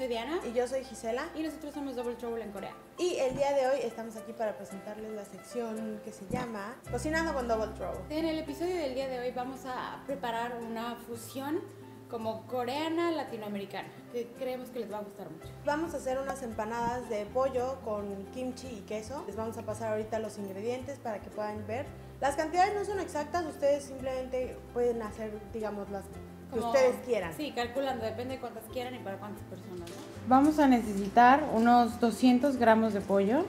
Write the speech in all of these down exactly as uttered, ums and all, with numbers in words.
soy Diana. Y yo soy Gisela. Y nosotros somos Double Trouble en Corea. Y el día de hoy estamos aquí para presentarles la sección que se llama Cocinando con Double Trouble. En el episodio del día de hoy vamos a preparar una fusión como coreana latinoamericana, que creemos que les va a gustar mucho. Vamos a hacer unas empanadas de pollo con kimchi y queso. Les vamos a pasar ahorita los ingredientes para que puedan ver. Las cantidades no son exactas, ustedes simplemente pueden hacer, digamos, las que Como, ustedes quieran. Sí, calculando, depende de cuántas quieran y para cuántas personas, ¿no? Vamos a necesitar unos doscientos gramos de pollo,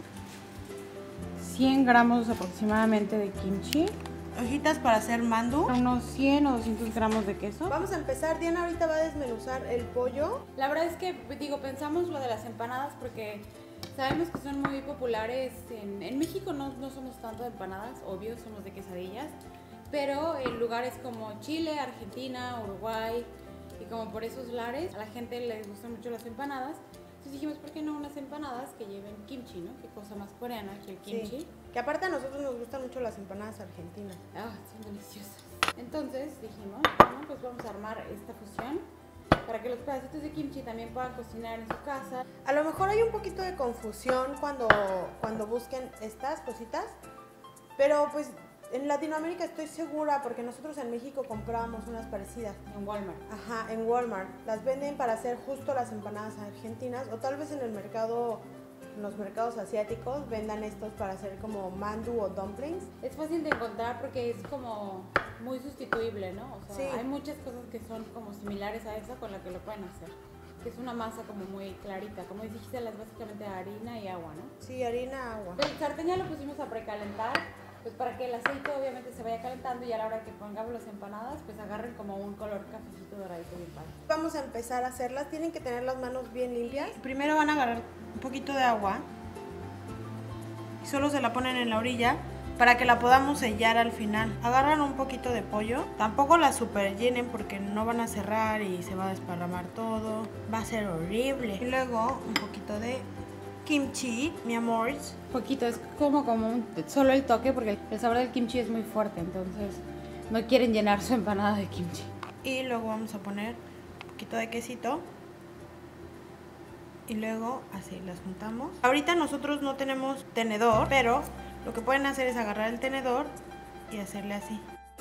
cien gramos aproximadamente de kimchi, Hojitas para hacer mandu. unos cien o doscientos gramos de queso. Vamos a empezar, Diana ahorita va a desmenuzar el pollo. La verdad es que, digo, pensamos lo de las empanadas porque sabemos que son muy populares. En, en México no, no somos tanto de empanadas, obvio, somos de quesadillas. Pero en lugares como Chile, Argentina, Uruguay y como por esos lares, a la gente les gustan mucho las empanadas. Entonces dijimos, ¿por qué no unas empanadas que lleven kimchi, ¿no? Qué cosa más coreana que el kimchi. Sí, que aparte a nosotros nos gustan mucho las empanadas argentinas. Ah, son deliciosas. Entonces dijimos, bueno, pues vamos a armar esta fusión para que los pedacitos de kimchi también puedan cocinar en su casa. A lo mejor hay un poquito de confusión cuando, cuando busquen estas cositas, pero pues en Latinoamérica estoy segura porque nosotros en México comprábamos unas parecidas. En Walmart. Ajá, en Walmart. Las venden para hacer justo las empanadas argentinas o tal vez en el mercado, en los mercados asiáticos vendan estos para hacer como mandu o dumplings. Es fácil de encontrar porque es como muy sustituible, ¿no? O sea, Sí. hay muchas cosas que son como similares a esa con la que lo pueden hacer. Que es una masa como muy clarita, como dijiste, es básicamente harina y agua, ¿no? Sí, harina, agua. El sartén ya lo pusimos a precalentar, pues para que el aceite obviamente se vaya calentando y a la hora que pongamos las empanadas, pues agarren como un color cafecito doradito bien padre. Vamos a empezar a hacerlas, tienen que tener las manos bien limpias. Primero van a agarrar un poquito de agua y solo se la ponen en la orilla para que la podamos sellar al final. Agarran un poquito de pollo, tampoco la super llenen porque no van a cerrar y se va a desparramar todo, va a ser horrible. Y luego un poquito de kimchi, mi amor. Poquito, es como, como un, solo el toque porque el sabor del kimchi es muy fuerte, entonces no quieren llenar su empanada de kimchi. Y luego vamos a poner un poquito de quesito. Y luego así las juntamos. Ahorita nosotros no tenemos tenedor, pero lo que pueden hacer es agarrar el tenedor y hacerle así.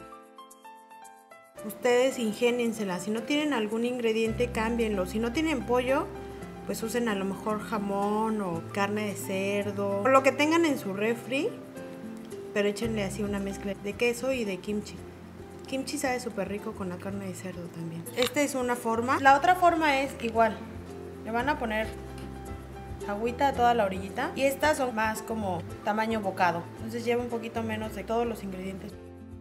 Ustedes ingéniensela. Si no tienen algún ingrediente, cámbienlo. Si no tienen pollo, pues usen a lo mejor jamón o carne de cerdo, o lo que tengan en su refri, pero échenle así una mezcla de queso y de kimchi. Kimchi sabe súper rico con la carne de cerdo también. Esta es una forma. La otra forma es igual. Le van a poner agüita a toda la orillita y estas son más como tamaño bocado. Entonces lleva un poquito menos de todos los ingredientes.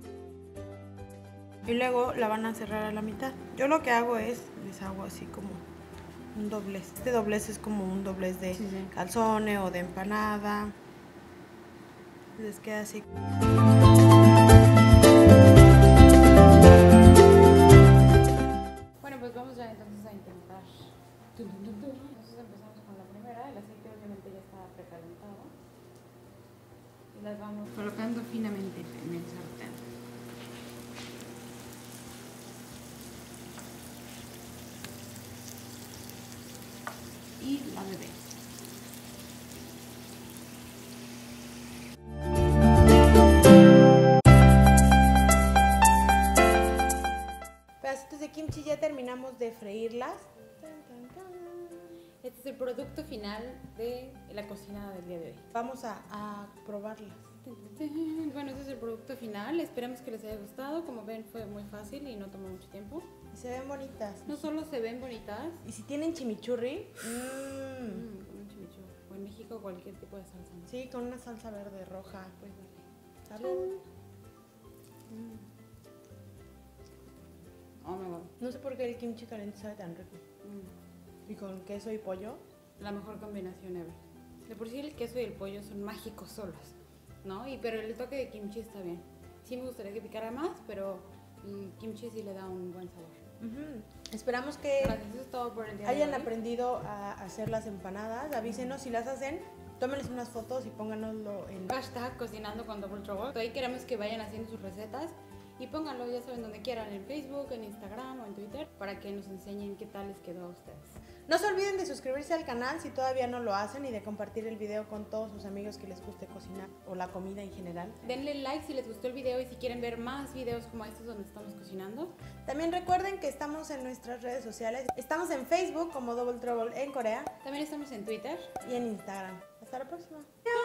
Y luego la van a cerrar a la mitad. Yo lo que hago es, les hago así como un doblez. Este doblez es como un doblez de Sí, sí. calzone o de empanada. Les queda así. Bueno, pues vamos ya entonces a intentar. Entonces empezamos con la primera, el aceite obviamente ya está precalentado. Y las vamos colocando finamente en el sartén. Y la bebé. Pedacitos de kimchi, ya terminamos de freírlas. Este es el producto final de la cocinada del día de hoy. Vamos a, a probarlas. Bueno, este es el producto final. Esperemos que les haya gustado. Como ven, fue muy fácil y no tomó mucho tiempo. Y se ven bonitas. No solo se ven bonitas, Y si tienen chimichurri, mmm, mm, con un chimichurri. O en México cualquier tipo de salsa, ¿no? sí, con una salsa verde roja. Pues vale. Salud. Mm. Oh my god. No sé por qué el kimchi caliente sabe tan rico. Mm. Y con queso y pollo. La mejor combinación ever. De por sí el queso y el pollo son mágicos solos, ¿no? Y pero el toque de kimchi está bien. Sí me gustaría que picara más, pero el kimchi sí le da un buen sabor. Uh-huh. Esperamos que Gracias, eso es todo por el día de hayan hoy. aprendido a hacer las empanadas. Avísenos si las hacen. Tómenles unas fotos y pónganoslo en... Hashtag cocinando con Double Trouble. Ahí queremos que vayan haciendo sus recetas y pónganlo, ya saben, donde quieran, en Facebook, en Instagram o en Twitter, para que nos enseñen qué tal les quedó a ustedes. No se olviden de suscribirse al canal si todavía no lo hacen y de compartir el video con todos sus amigos que les guste cocinar o la comida en general. Denle like si les gustó el video y si quieren ver más videos como estos donde estamos cocinando. También recuerden que estamos en nuestras redes sociales. Estamos en Facebook como Double Trouble en Corea. También estamos en Twitter y en Instagram. Hasta la próxima. ¡Adiós!